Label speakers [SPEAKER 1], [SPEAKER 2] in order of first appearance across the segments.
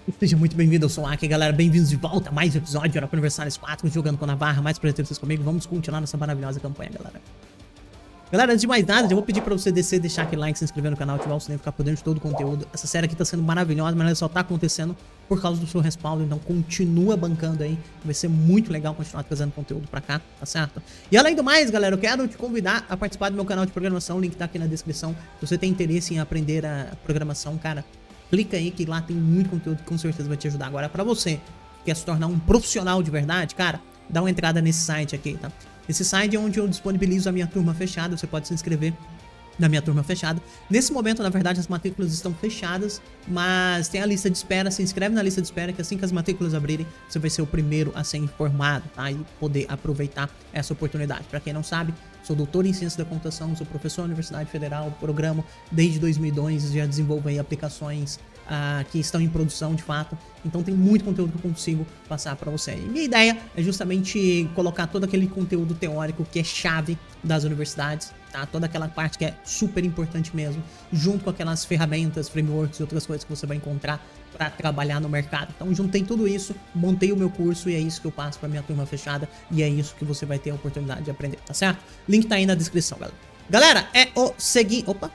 [SPEAKER 1] Seja muito bem-vindo, eu sou o Aki, galera, bem-vindos de volta a mais um episódio de Europa Universalis 4, jogando com a Navarra, mais prazer ter vocês comigo, vamos continuar nessa maravilhosa campanha, galera. Galera, antes de mais nada, eu vou pedir pra você descer, deixar aquele like, se inscrever no canal, ativar o sininho, ficar por dentro de todo o conteúdo. Essa série aqui tá sendo maravilhosa, mas ela só tá acontecendo por causa do seu respaldo, então continua bancando aí, vai ser muito legal continuar trazendo conteúdo pra cá, tá certo? E além do mais, galera, eu quero te convidar a participar do meu canal de programação, o link tá aqui na descrição. Se você tem interesse em aprender a programação, cara, clica aí que lá tem muito conteúdo que com certeza vai te ajudar. Agora, pra você que quer se tornar um profissional de verdade, cara, dá uma entrada nesse site aqui, tá? Esse site é onde eu disponibilizo a minha turma fechada, você pode se inscrever na minha turma fechada. Nesse momento, na verdade, as matrículas estão fechadas, mas tem a lista de espera, se inscreve na lista de espera que assim que as matrículas abrirem, você vai ser o primeiro a ser informado, tá? E poder aproveitar essa oportunidade. Pra quem não sabe, sou doutor em ciência da computação, sou professor da Universidade Federal, programo desde 2002, já desenvolvo aí aplicações que estão em produção de fato, então tem muito conteúdo que eu consigo passar para você. E minha ideia é justamente colocar todo aquele conteúdo teórico que é chave das universidades, tá? Toda aquela parte que é super importante mesmo, junto com aquelas ferramentas, frameworks e outras coisas que você vai encontrar para trabalhar no mercado. Então juntei tudo isso, montei o meu curso e é isso que eu passo para minha turma fechada e é isso que você vai ter a oportunidade de aprender, tá certo? Link tá aí na descrição, galera. Galera, é o seguinte... Opa!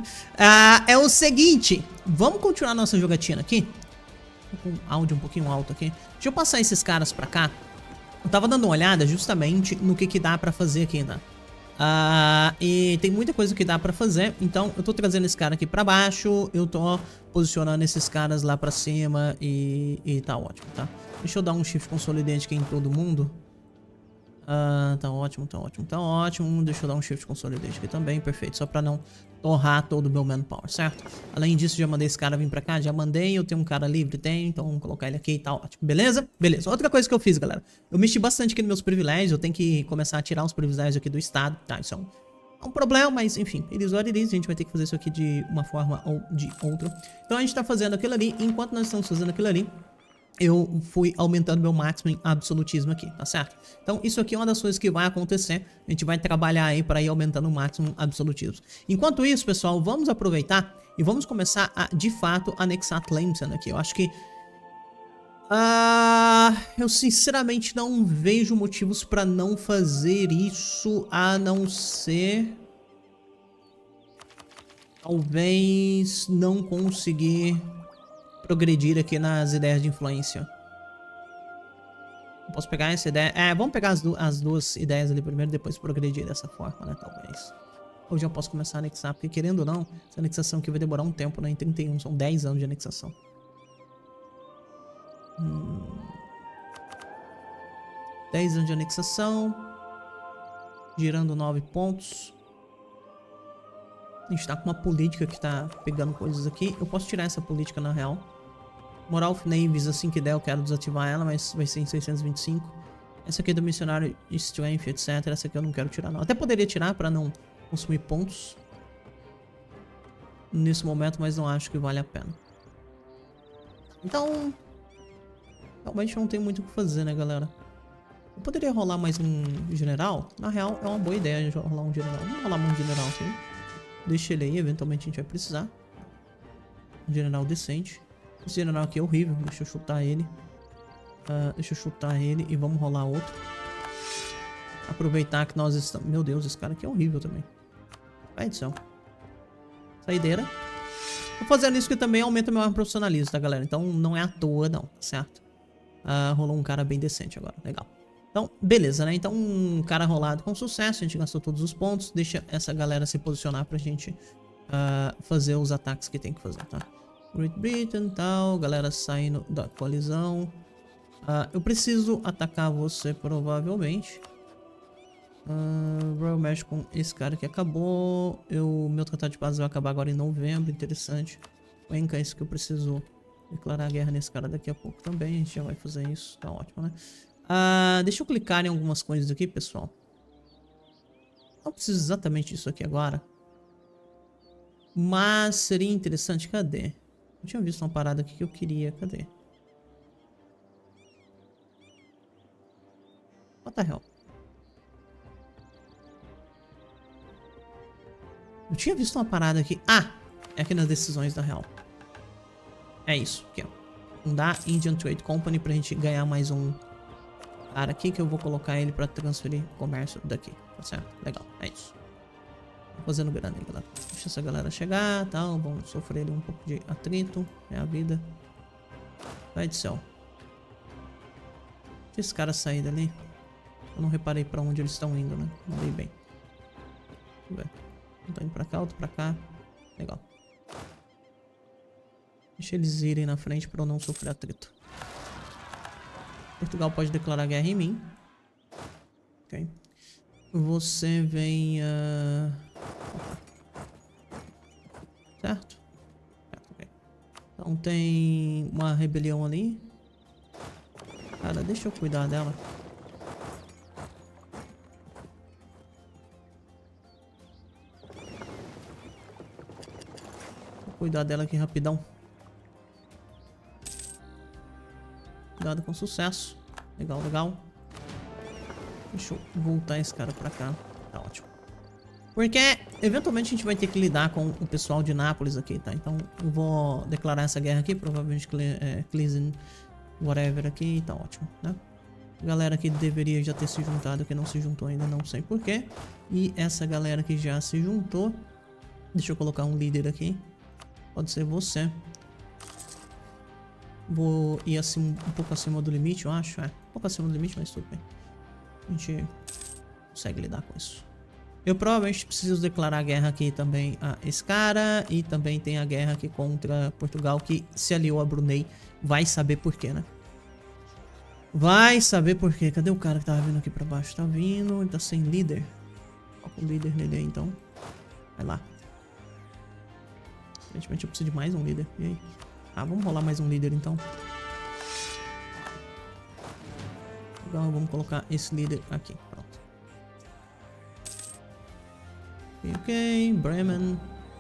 [SPEAKER 1] É o seguinte, vamos continuar nossa jogatina aqui. Tô com o áudio um pouquinho alto aqui. Deixa eu passar esses caras pra cá. Eu tava dando uma olhada justamente no que dá pra fazer aqui, né? E tem muita coisa que dá pra fazer. Então eu tô trazendo esse cara aqui pra baixo. Eu tô posicionando esses caras lá pra cima e tá ótimo, tá? Deixa eu dar um shift consolidante aqui em todo mundo. Tá ótimo, tá ótimo, tá ótimo. Deixa eu dar um shift consolidate aqui também, perfeito. Só pra não torrar todo o meu manpower, certo? Além disso, já mandei esse cara vir pra cá, já mandei. Eu tenho um cara livre, tenho, então vamos colocar ele aqui e tal, ótimo, beleza? Beleza, outra coisa que eu fiz, galera, eu mexi bastante aqui nos meus privilégios. Eu tenho que começar a tirar os privilégios aqui do estado, tá? Isso é um problema, mas enfim, eles what it is. A gente vai ter que fazer isso aqui de uma forma ou de outra. Então a gente tá fazendo aquilo ali. Enquanto nós estamos fazendo aquilo ali, eu fui aumentando meu máximo em absolutismo aqui, tá certo? Então isso aqui é uma das coisas que vai acontecer. A gente vai trabalhar aí para ir aumentando o máximo em absolutismo. Enquanto isso, pessoal, vamos aproveitar e vamos começar a, de fato, anexar Tlemcen aqui. Eu acho que... eu sinceramente não vejo motivos para não fazer isso, a não ser... talvez não conseguir progredir aqui nas ideias de influência. Posso pegar essa ideia? Vamos pegar as duas ideias ali primeiro, depois progredir dessa forma, né? Talvez. Ou já posso começar a anexar, porque querendo ou não, essa anexação aqui vai demorar um tempo, né? Em 31, são 10 anos de anexação. 10 anos de anexação. Girando 9 pontos. A gente tá com uma política que tá pegando coisas aqui. Eu posso tirar essa política na real. Moral of Navies, assim que der, eu quero desativar ela, mas vai ser em 625. Essa aqui é do missionário Strength, etc. Essa aqui eu não quero tirar, não. Até poderia tirar pra não consumir pontos nesse momento, mas não acho que vale a pena. Então, realmente não tem muito o que fazer, né, galera? Eu poderia rolar mais um general? Na real, é uma boa ideia rolar um general. Vamos rolar um general aqui. Deixa ele aí, eventualmente a gente vai precisar. Um general decente. Esse general aqui é horrível, deixa eu chutar ele. Deixa eu chutar ele e vamos rolar outro. Aproveitar que nós estamos... Meu Deus, esse cara aqui é horrível também. Vai do céu. Saideira. Tô fazendo isso que também aumenta meu profissionalismo, tá, galera? Então não é à toa, não, certo? Rolou um cara bem decente agora, legal. Então, beleza, né? Então, um cara rolado com sucesso. A gente gastou todos os pontos. Deixa essa galera se posicionar pra gente fazer os ataques que tem que fazer, tá? Great Britain e tal, galera saindo da coalizão. Eu preciso atacar você provavelmente. Royal Mesh com esse cara que acabou. Meu tratado de paz vai acabar agora em novembro, interessante. Cuenca, esse que eu preciso declarar guerra nesse cara daqui a pouco também. A gente já vai fazer isso, tá ótimo, né? Deixa eu clicar em algumas coisas aqui, pessoal. Não preciso exatamente disso aqui agora. Mas seria interessante, cadê? Eu tinha visto uma parada aqui que eu queria. Cadê? What the hell? Eu tinha visto uma parada aqui. É aqui nas decisões da real. É isso, aqui, ó. fundar Indian Trade Company pra gente ganhar mais um cara aqui, que eu vou colocar ele pra transferir comércio daqui, tá certo? Legal, é isso. Tô fazendo grana aí, galera. Deixa essa galera chegar, tal, vamos sofrer um pouco de atrito, é a vida. Vai do céu. Deixa esse cara sair dali. Eu não reparei pra onde eles estão indo, né? Não dei bem. Vamos ver. Um tá indo pra cá, outro pra cá. Legal. Deixa eles irem na frente pra eu não sofrer atrito. Portugal pode declarar guerra em mim. Ok. Você vem... Certo? Ok. Então tem uma rebelião ali. Cara, deixa eu cuidar dela. Vou cuidar dela aqui rapidão. Cuidado com sucesso. Legal, legal. Deixa eu voltar esse cara pra cá. Tá ótimo. Porque eventualmente a gente vai ter que lidar com o pessoal de Nápoles aqui, tá? Então eu vou declarar essa guerra aqui. Provavelmente Cleason, whatever aqui. Tá ótimo, né? A galera que deveria já ter se juntado, que não se juntou ainda, não sei porquê. E essa galera que já se juntou. Deixa eu colocar um líder aqui. Pode ser você. Vou ir assim, um pouco acima do limite, eu acho. É, um pouco acima do limite, mas tudo bem. A gente consegue lidar com isso. Eu provavelmente preciso declarar guerra aqui também a esse cara. E também tem a guerra aqui contra Portugal, que se aliou a Brunei. Vai saber porquê, né? Vai saber porquê. Cadê o cara que tava vindo aqui pra baixo? Tá vindo, ele tá sem líder. Coloca o líder nele aí, então. Vai lá. Aparentemente eu preciso de mais um líder. E aí? Ah, vamos rolar mais um líder então. Então vamos colocar esse líder aqui. Pronto. Ok, Bremen.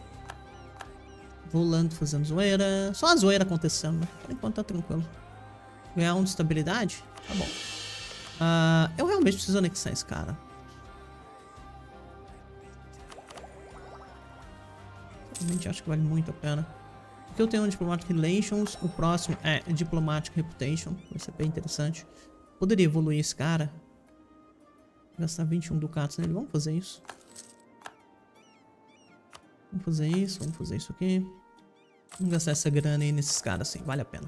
[SPEAKER 1] Voland fazendo zoeira. Só a zoeira acontecendo, né? Por enquanto tá tranquilo. Ganhar 1 de estabilidade? Tá bom. Eu realmente preciso anexar esse cara. Realmente acho que vale muito a pena. Aqui eu tenho um Diplomatic Relations. O próximo é Diplomatic Reputation. Vai ser bem interessante. Poderia evoluir esse cara. Gastar 21 ducatos nele. Vamos fazer isso. Vamos fazer isso. Vamos fazer isso aqui. Vamos gastar essa grana aí nesses caras assim. Vale a pena.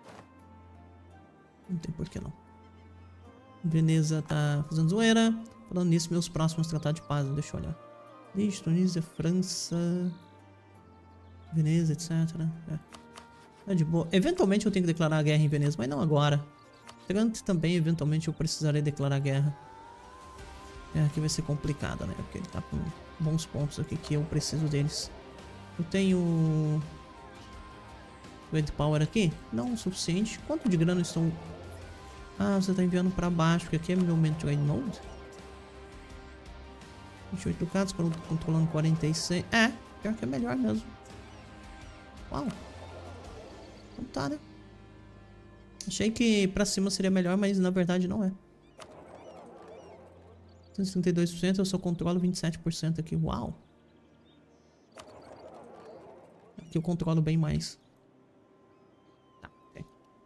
[SPEAKER 1] Não tem por que não. Veneza tá fazendo zoeira. Falando nisso, meus próximos tratados de paz. Deixa eu olhar. Ixi, Tunísia, França... Veneza, etc. É de boa. Eventualmente eu tenho que declarar guerra em Veneza, mas não agora. Trant também, eventualmente eu precisarei declarar guerra. Aqui vai ser complicada, né? Porque ele tá com bons pontos aqui que eu preciso deles. Eu tenho... Red Power aqui? Não o suficiente. Quanto de grana estão... Ah, você tá enviando pra baixo, porque aqui é meu main trade node. 28 ducados, controlando 46. É, pior que é melhor mesmo. Uau. Então tá, né? Achei que pra cima seria melhor, mas na verdade não é. 32%, eu só controlo 27% aqui. Uau. Aqui eu controlo bem mais. Tá, ok.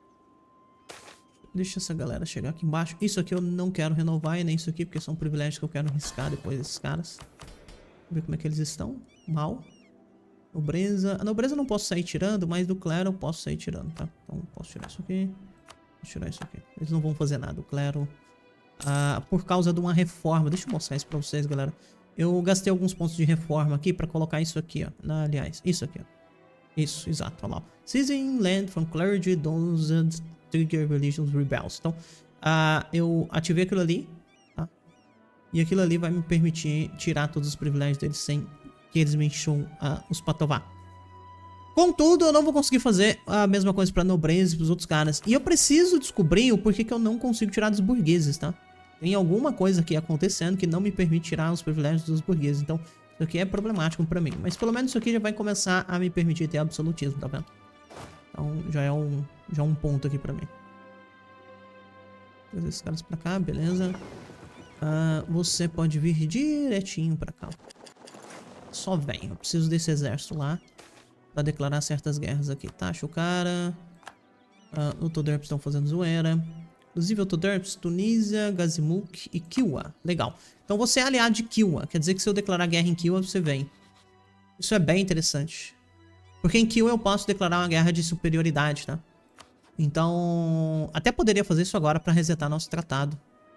[SPEAKER 1] Deixa essa galera chegar aqui embaixo. Isso aqui eu não quero renovar e nem isso aqui, porque são privilégios que eu quero riscar depois desses caras. Vamos ver como é que eles estão. Mal. Nobreza. A nobreza eu não posso sair tirando, mas do clero eu posso sair tirando, tá? Então posso tirar isso aqui. Posso tirar isso aqui. Eles não vão fazer nada. O clero... por causa de uma reforma. Deixa eu mostrar isso pra vocês, galera. Eu gastei alguns pontos de reforma aqui pra colocar isso aqui, ó. Aliás, isso aqui, ó. Isso, exato, olha lá. Seizing land from clergy, doesn't trigger religious rebels. Então, eu ativei aquilo ali, tá? E aquilo ali vai me permitir tirar todos os privilégios deles sem que eles me encham os patová. Contudo, eu não vou conseguir fazer a mesma coisa pra nobreza e pros outros caras. E eu preciso descobrir o porquê que eu não consigo tirar dos burgueses, tá? Tem alguma coisa aqui acontecendo que não me permite tirar os privilégios dos burgueses. Então, isso aqui é problemático pra mim. Mas pelo menos isso aqui já vai começar a me permitir ter absolutismo, tá vendo? Então, já é um ponto aqui pra mim. Vou trazer esses caras pra cá, beleza. Você pode vir direitinho pra cá. Só vem. Eu preciso desse exército lá pra declarar certas guerras aqui. Taxa o cara. Autoderps estão fazendo zoeira. Inclusive, Autoderps, Tunísia, Gazimuk e Kilwa. Legal. Então você é aliado de Kilwa. Quer dizer que se eu declarar guerra em Kilwa, você vem. Isso é bem interessante. Porque em Kilwa eu posso declarar uma guerra de superioridade, tá? Então, até poderia fazer isso agora pra resetar nosso tratado.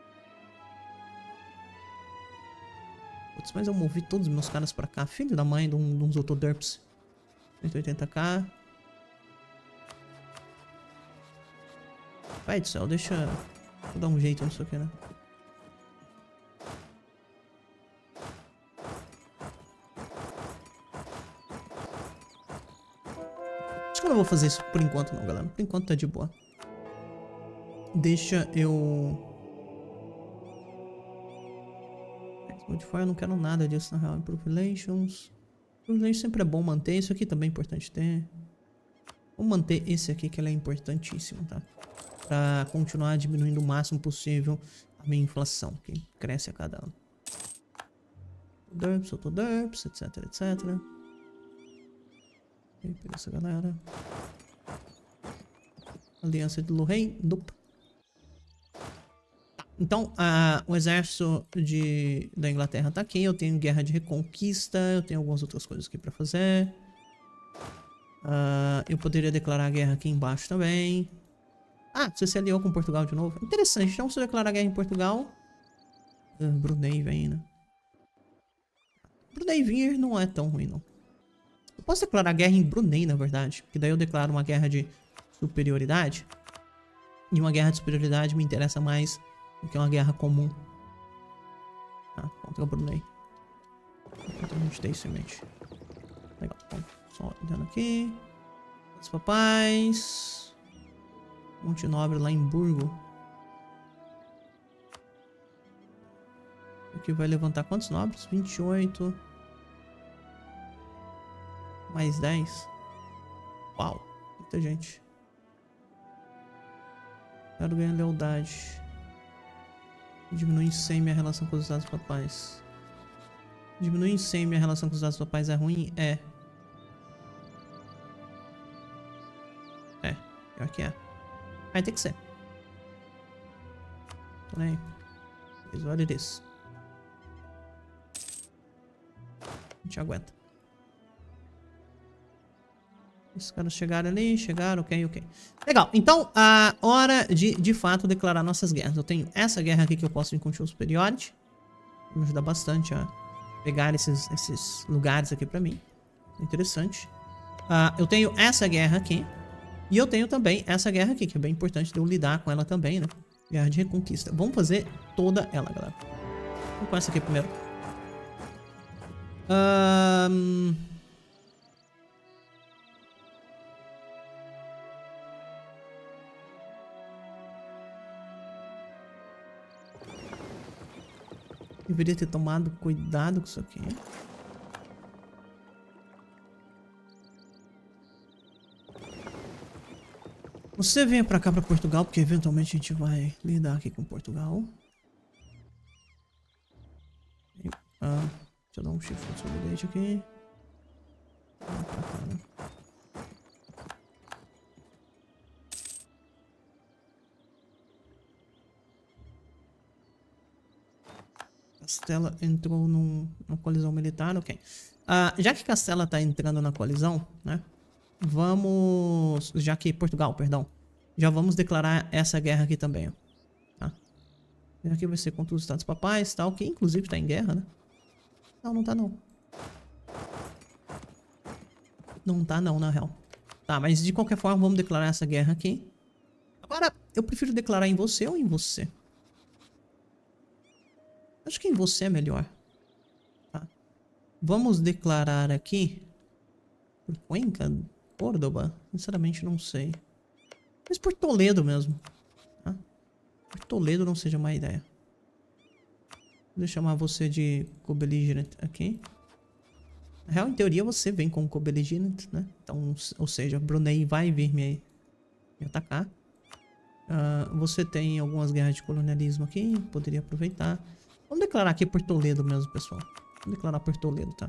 [SPEAKER 1] Putz, mas eu movi todos os meus caras pra cá. Filho da mãe de uns Autoderps. 180k. Pai do céu, deixa eu dar um jeito nisso aqui, né? Acho que eu não vou fazer isso por enquanto não, galera. Por enquanto tá de boa. Deixa eu... Modifier, eu não quero nada disso na real. Improve Relations. Improve Relations sempre é bom manter. Isso aqui também é importante ter. Vou manter esse aqui que ele é importantíssimo, tá? Pra continuar diminuindo o máximo possível a minha inflação, que cresce a cada ano. Derps, Autoderps, etc, etc. Pega essa galera. Aliança de Lorraine. Nope. Tá, então, o exército da Inglaterra tá aqui. Eu tenho guerra de reconquista. Eu tenho algumas outras coisas aqui pra fazer. Eu poderia declarar guerra aqui embaixo também. Ah, você se aliou com Portugal de novo. Interessante. Então, se eu declarar guerra em Portugal... Brunei vem, né? Brunei vir não é tão ruim, não. Eu posso declarar guerra em Brunei, na verdade. Porque daí eu declaro uma guerra de superioridade. E uma guerra de superioridade me interessa mais do que uma guerra comum. Contra o Brunei. Então a gente tem isso em mente. Legal. Então, só olhando aqui. Os papais... Monte Nobre lá em Burgo. Aqui vai levantar quantos nobres? 28. Mais 10. Uau, muita gente. Quero ganhar lealdade. Diminuir em 100 minha relação com os Estados Papais. Diminuir em 100 minha relação com os Estados Papais é ruim? É. Pior que é. Vai ter que ser. Peraí. Is what it is. A gente aguenta. Os caras chegaram ali, chegaram, ok. Legal, então, a hora de fato declarar nossas guerras. Eu tenho essa guerra aqui que eu posso vir com Show Superiority. Vai me ajudar bastante a pegar esses lugares aqui pra mim. Interessante. Eu tenho essa guerra aqui. E eu tenho também essa guerra aqui, que é bem importante de eu lidar com ela também, né? Guerra de reconquista. Vamos fazer toda ela, galera. Vamos com essa aqui primeiro. Deveria ter tomado cuidado com isso aqui. Você venha pra cá, pra Portugal, porque eventualmente a gente vai lidar aqui com Portugal. Deixa eu dar um shift no consolidate aqui. Vamos pra cá, né? Castela entrou numa colisão militar, ok. Já que Castela tá entrando na colisão, né? Vamos... Já que Portugal, perdão. Já vamos declarar essa guerra aqui também, ó. Tá? Aqui vai ser contra os Estados Papais e tal, que inclusive tá em guerra, né? Não, não tá não. Não tá não, na real. Tá, mas de qualquer forma vamos declarar essa guerra aqui. Agora, eu prefiro declarar em você ou em você? Acho que em você é melhor. Tá. Vamos declarar aqui... Por Cuenca? Córdoba? Sinceramente não sei. Mas por Toledo mesmo. Tá? Por Toledo não seja má ideia. Vou chamar você de co-belligerent aqui. Na real, em teoria, você vem com co-belligerent, né? Então, ou seja, Brunei vai vir me atacar. Você tem algumas guerras de colonialismo aqui. Poderia aproveitar. Vamos declarar aqui por Toledo mesmo, pessoal. Vamos declarar por Toledo, tá?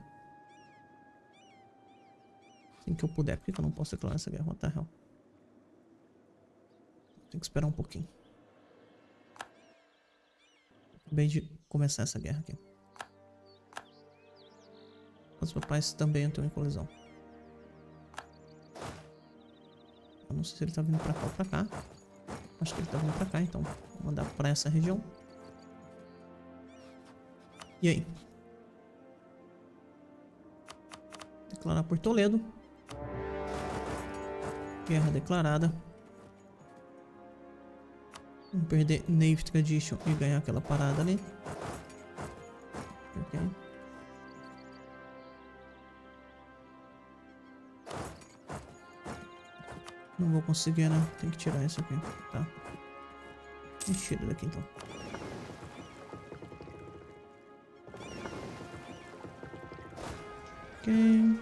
[SPEAKER 1] Assim que eu puder. Por que eu não posso declarar essa guerra? What the hell? Tem que esperar um pouquinho. Acabei de começar essa guerra aqui. Os papais também entram em colisão. Eu não sei se ele tá vindo pra cá ou pra cá. Acho que ele tá vindo pra cá, então. Vou mandar pra essa região. E aí? Declarar por Toledo. Guerra declarada. Vamos perder Navy Tradition e ganhar aquela parada ali. Ok. Não vou conseguir, né? Tem que tirar isso aqui. Tá. Tira daqui então. Ok.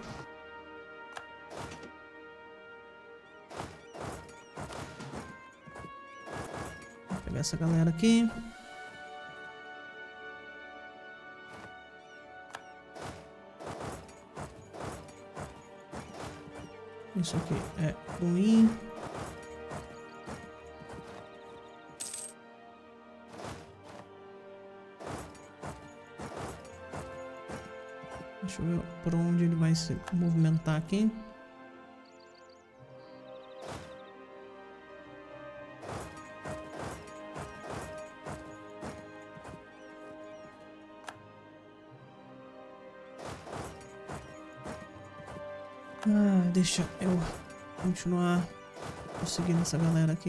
[SPEAKER 1] Vou pegar essa galera aqui. Isso aqui é ruim. Deixa eu ver por onde ele vai se movimentar aqui. Deixa eu continuar conseguindo essa galera aqui.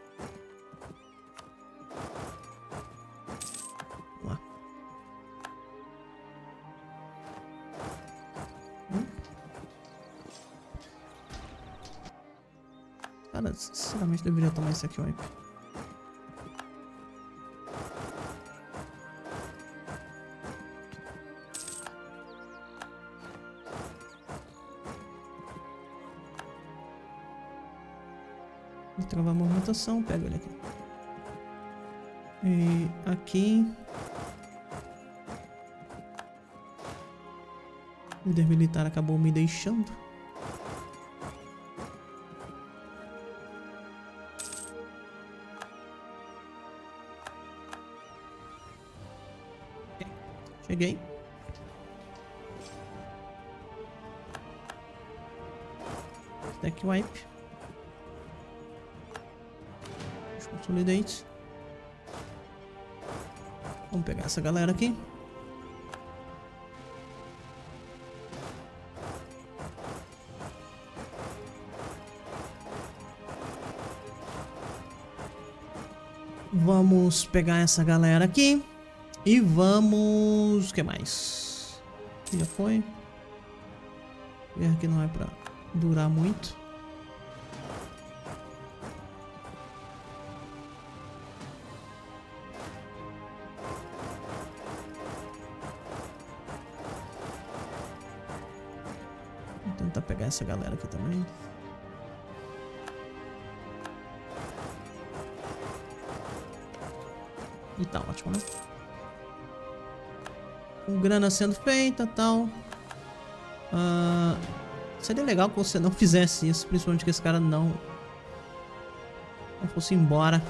[SPEAKER 1] Vamos lá. Cara, sinceramente deveria tomar esse aqui, ó. Vou travar a movimentação, pega ele aqui. E aqui. O líder militar acabou me deixando. Cheguei. Stack wipe. Consolidate. Vamos pegar essa galera aqui. Vamos pegar essa galera aqui. E vamos... O que mais? Já foi. Guerra que não é pra durar muito. Vou tentar pegar essa galera aqui também. E tá ótimo, né? Com grana sendo feita e tal. Seria legal que você não fizesse isso. Principalmente que esse cara não fosse embora.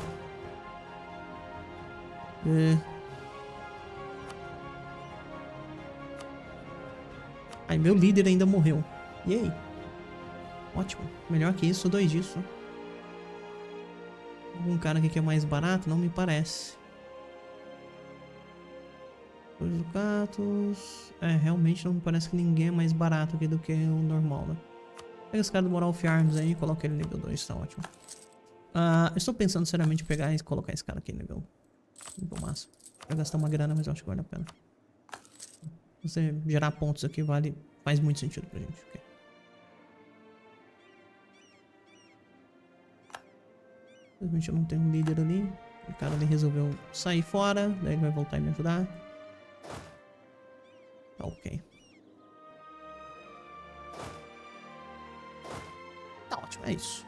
[SPEAKER 1] Ai, meu líder ainda morreu. E aí? Ótimo. Melhor que isso, 2 disso. Algum cara aqui que é mais barato? Não me parece. 2 ducatos. Realmente não me parece que ninguém é mais barato aqui do que o normal, né? Pega esse cara do Moral of Arms aí e coloca ele nível 2, tá ótimo. Eu estou pensando seriamente em pegar e colocar esse cara aqui nível máximo. Vai gastar uma grana, mas eu acho que vale a pena. Você gerar pontos aqui faz muito sentido pra gente. Okay. Infelizmente eu não tenho um líder ali. O cara ali resolveu sair fora, daí ele vai voltar e me ajudar. Tá ok. Tá ótimo, é isso.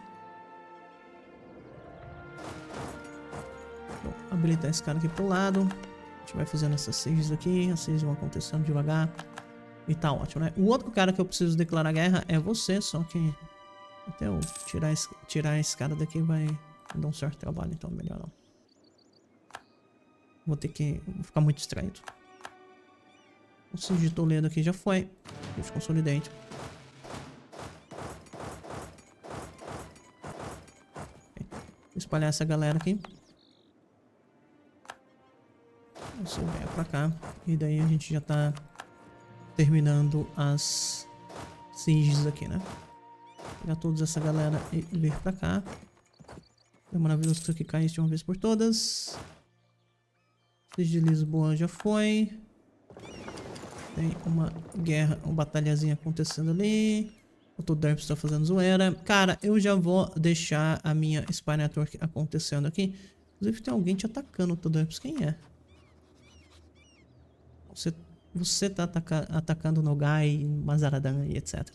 [SPEAKER 1] Vou habilitar esse cara aqui pro lado. A gente vai fazendo essas sieges aqui. As sieges vão acontecendo devagar. E tá ótimo, né? O outro cara que eu preciso declarar guerra é você, só que até eu tirar esse cara daqui vai Não dá um certo trabalho, então é melhor não. Vou ficar muito distraído. O Siege de Toledo aqui já foi. Deixa eu consolidate. Vou espalhar essa galera aqui. Você vem pra cá. E daí a gente já tá terminando as sieges aqui, né? Pegar toda essa galera e vir pra cá. É maravilhoso que isso aqui caísse de uma vez por todas. Siege de Lisboa já foi. Tem uma guerra, uma batalhazinha acontecendo ali. O Toderps tá fazendo zoeira. Cara, eu já vou deixar a minha Spy Network acontecendo aqui. Inclusive tem alguém te atacando, o Toderps. Quem é? Você tá atacando Nogai, Mazaradan e etc.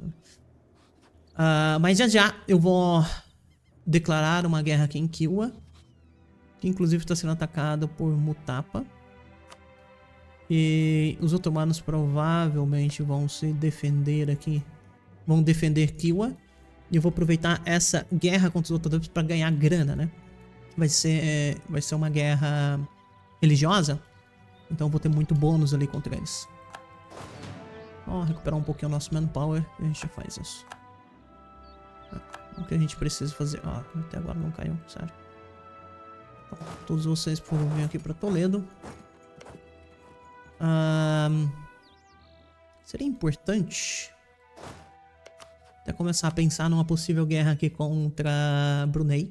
[SPEAKER 1] Mas já eu vou declarar uma guerra aqui em Kilwa. Que inclusive está sendo atacado por Mutapa. E os otomanos provavelmente vão se defender aqui. Vão defender Kilwa. E eu vou aproveitar essa guerra contra os otomanos para ganhar grana, né? Vai ser uma guerra religiosa. Então eu vou ter muito bônus ali contra eles. Ó, recuperar um pouquinho o nosso manpower. E a gente já faz isso. O que a gente precisa fazer? Ó, até agora não caiu, sério. Então, todos vocês, por favor, venham aqui para Toledo. Seria importante até começar a pensar numa possível guerra aqui contra Brunei.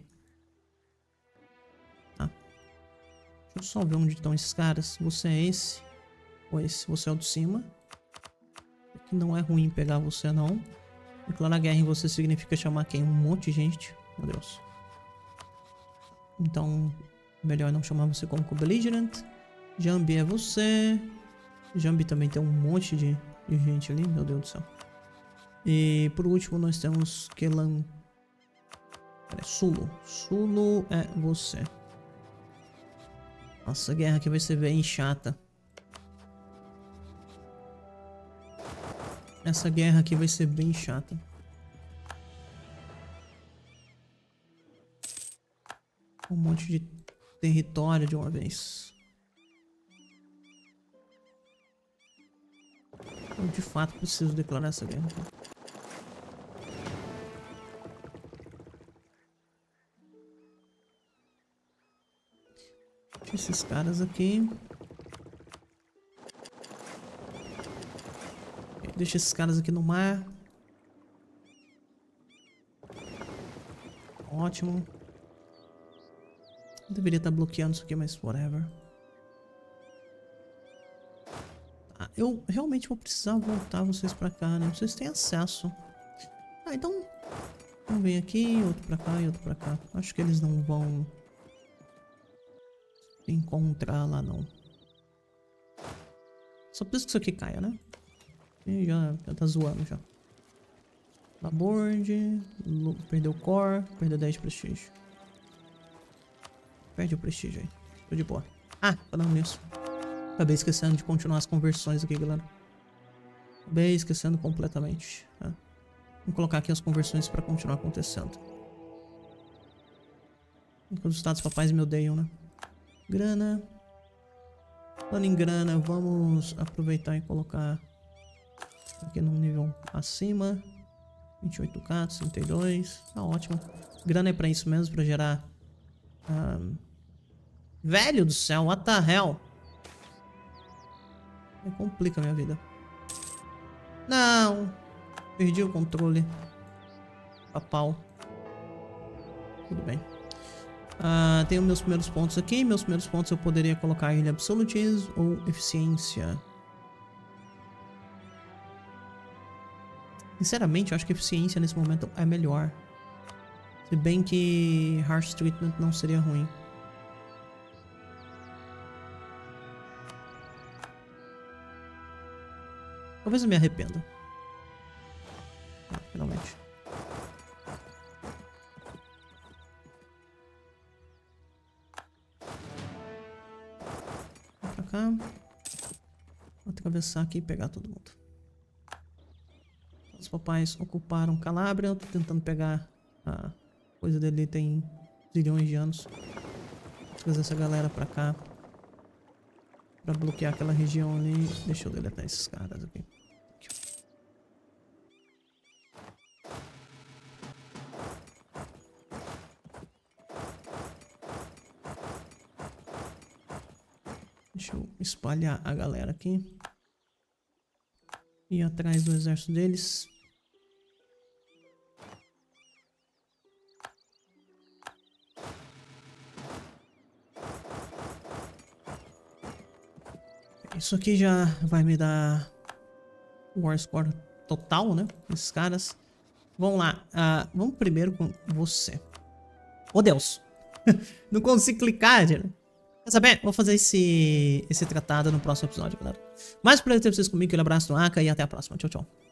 [SPEAKER 1] Tá. Deixa eu só ver onde estão esses caras. Você é esse. Ou esse. Você é o de cima. Aqui não é ruim pegar você, não. Declarar guerra em você significa chamar quem? Um monte de gente. Meu Deus. Então, melhor não chamar você como co-belligerent. Jambi é você. Jambi também tem um monte de gente ali. Meu Deus do céu. E por último nós temos Kelan. Sulu. Sulu é você. Nossa, a guerra aqui vai ser bem chata. Essa guerra aqui vai ser bem chata. Um monte de território de uma vez. Eu de fato preciso declarar essa guerra. Deixa esses caras aqui. Deixa esses caras aqui no mar. Ótimo. Eu deveria estar bloqueando isso aqui, mas whatever. Eu realmente vou precisar voltar vocês pra cá, né? Vocês têm acesso. Então... um vem aqui, outro pra cá e outro pra cá. Acho que eles não vão... se encontrar lá, não. Só preciso que isso aqui caia, né? E já tá zoando, já. Laborde... perdeu o core, perdeu 10 de prestígio. Perde o prestígio aí. Tô de boa. Falando nisso. Acabei esquecendo de continuar as conversões aqui, galera. Acabei esquecendo completamente. Tá? Vou colocar aqui as conversões para continuar acontecendo. Os estados papais me odeiam, né? Grana. Falando em grana, vamos aproveitar e colocar aqui num nível acima. 28k, 32. Tá ótimo. Grana é pra isso mesmo, pra gerar... velho do céu, what the hell? Complica a minha vida. Não! Perdi o controle. Papal. Tudo bem. Tenho meus primeiros pontos aqui. Meus primeiros pontos eu poderia colocar em Absolutism ou Eficiência. Sinceramente, eu acho que Eficiência nesse momento é melhor. Se bem que Harsh Treatment não seria ruim. Talvez eu me arrependa. Finalmente. Vou pra cá. Vou atravessar aqui e pegar todo mundo. Os papais ocuparam Calabria. Eu tô tentando pegar a coisa dele. Tem trilhões de anos. Vou trazer essa galera pra cá. Pra bloquear aquela região ali. Deixa eu deletar esses caras aqui. Deixa eu espalhar a galera aqui. Ir atrás do exército deles. Isso aqui já vai me dar War Score total, né? Esses caras. Vamos lá. Vamos primeiro com você. Oh, Deus. Não consigo clicar, gente. Quer saber? Vou fazer esse tratado no próximo episódio, galera. Mais prazer ter vocês comigo. Um abraço do Aka e até a próxima. Tchau, tchau.